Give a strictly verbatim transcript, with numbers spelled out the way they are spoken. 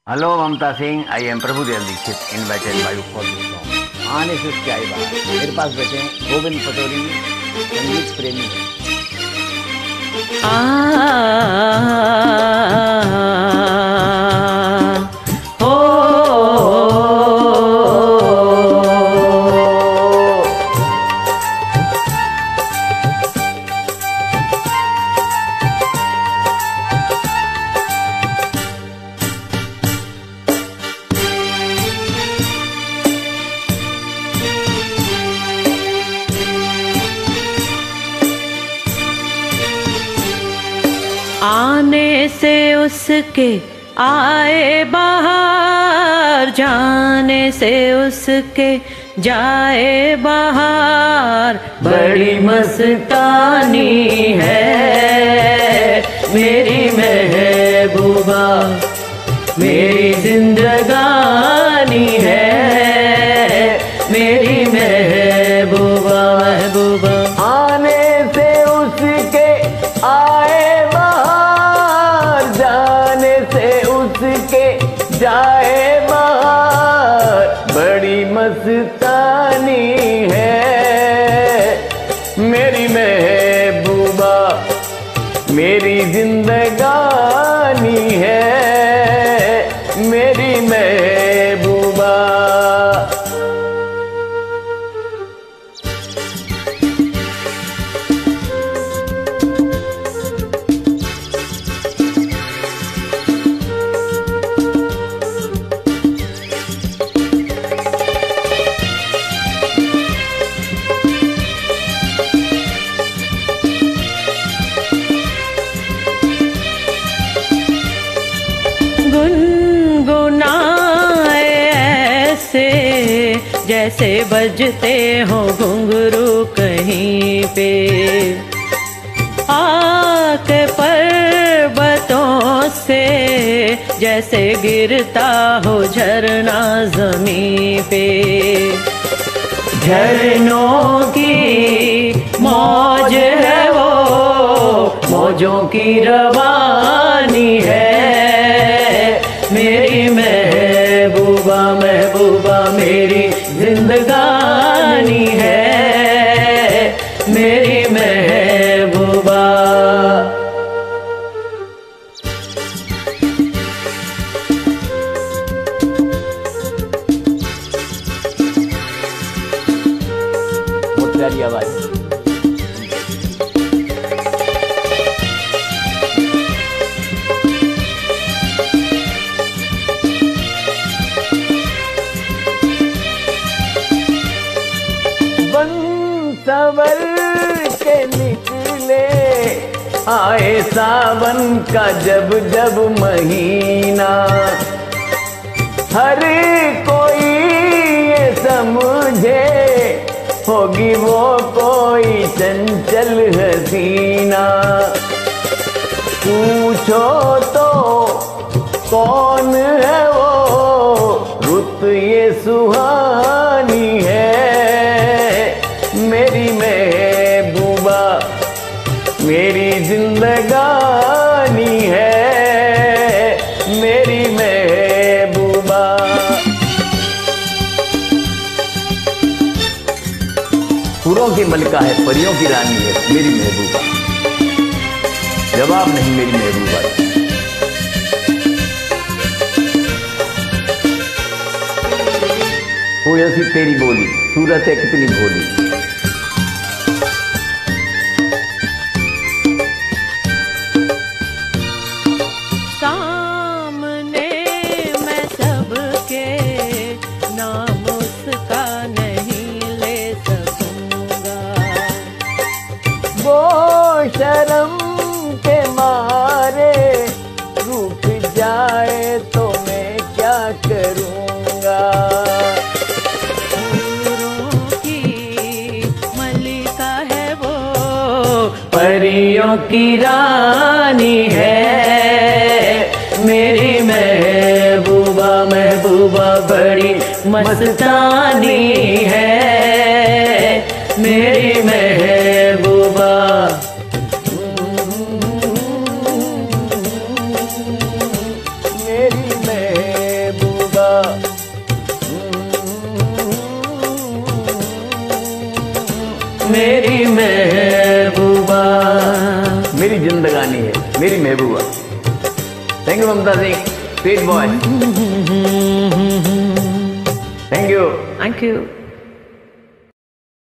Hello Mamta Singh, I am Prabhudev Dixit invited by you for this song. आने से क्या ही बात। मेरे पास बैठे हैं गोविंद पटोरी, संगीत प्रेमी है। आने से उसके आए बाहर, जाने से उसके जाए बाहर। बड़ी मस्तानी है मेरी महबूबा, मेरी जिंदगानी है मेरी महबूबा महबूबा। आने से उसके आए बाहर, जाने से उसके जाए बाहर। बड़ी मस्तानी है मेरी महबूबा, मेरी जिंदगानी है मेरी महबूबा। गुनगुनाए ऐसे जैसे बजते हो घुंघरू कहीं पे, आके पर्वतों से जैसे गिरता हो झरना ज़मीं पे। झरनों की मौज है वो, मौजों की रवानी है मेरी महबूबा महबूबा, मेरी जिंदगानी है मेरी महबूबा। बहुत प्यारी आवाज। सवर के निकले आए सावन का जब जब महीना, हर कोई ये समझे होगी वो कोई चंचल हसीना। पूछो तो कौन है वो, रुत ये सुहानी है मेरी महबूबा, मेरी जिंदगानी है मेरी महबूबा। फूलों की मलिका है, परियों की रानी है मेरी महबूबा। जवाब नहीं मेरी महबूबा। कोई ऐसी तेरी बोली, सूरत है कितनी भोली। सामने मैं सबके नाम उसका नहीं ले सकूंगा, वो शर्म के मारे रूठ जाए तो मैं क्या करूंगा। परियों की रानी है मेरी महबूबा महबूबा, बड़ी मस्तानी है मेरी महबूबा। मेरी महबूबा। मेरी महबूबा। मेरी जिंदगानी है मेरी महबूबा। Thank you Mamta Singh, sweet boy. Thank you thank you.